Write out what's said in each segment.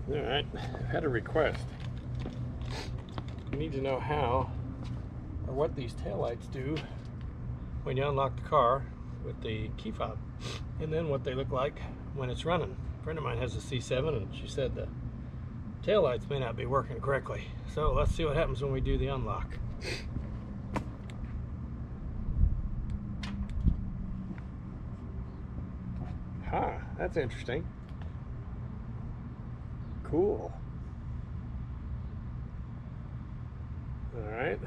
Alright, I've had a request. I need to know how or what these taillights do when you unlock the car with the key fob, and then what they look like when it's running. A friend of mine has a C7 and she said the taillights may not be working correctly. So let's see what happens when we do the unlock. Huh, that's interesting. Cool. All right.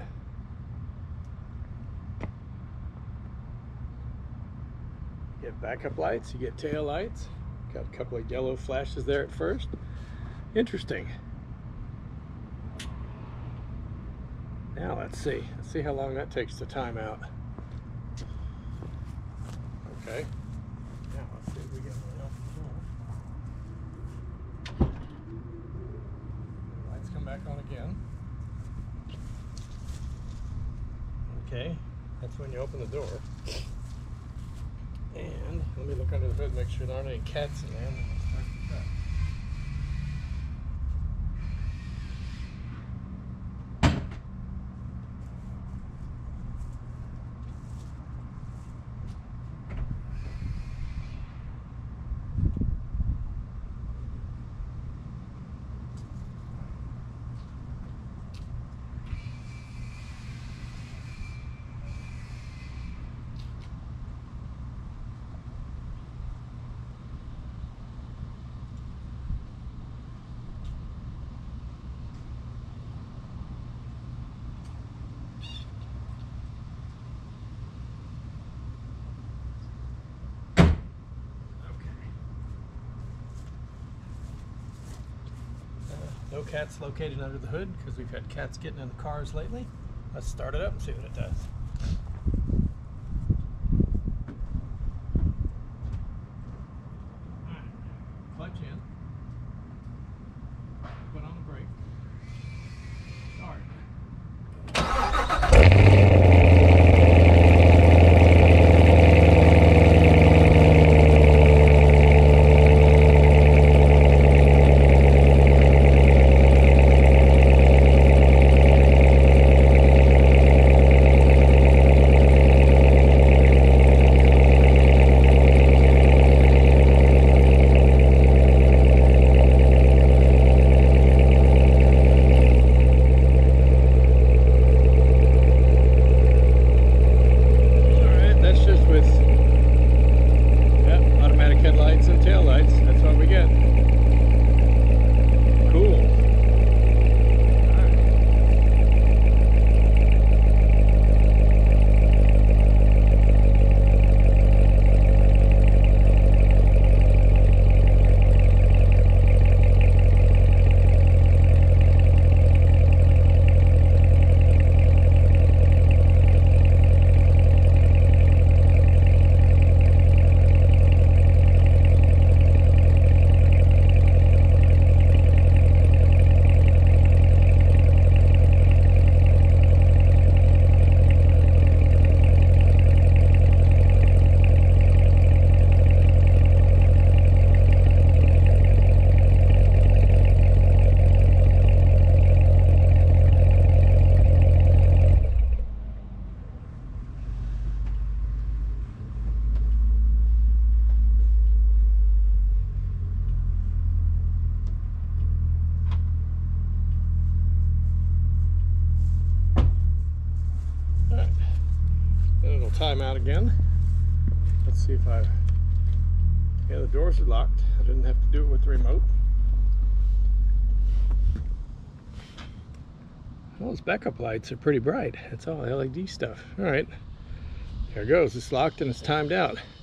You get backup lights, you get tail lights. Got a couple of yellow flashes there at first. Interesting. Now let's see how long that takes to time out. Okay. Now let's see if we get one else. Lights come back on again. Okay, that's when you open the door. And let me look under the hood and make sure there aren't any cats in there. And then we'll start the truck. No cats located under the hood because we've had cats getting in the cars lately. Let's start it up and see what it does. Alright, clutch in. Put on the brake. Start. Headlights and taillights, that's what we get. Cool. Time out again. Let's see if yeah, the doors are locked. I didn't have to do it with the remote. Well, those backup lights are pretty bright. It's all LED stuff. All right, there it goes. It's locked and it's timed out.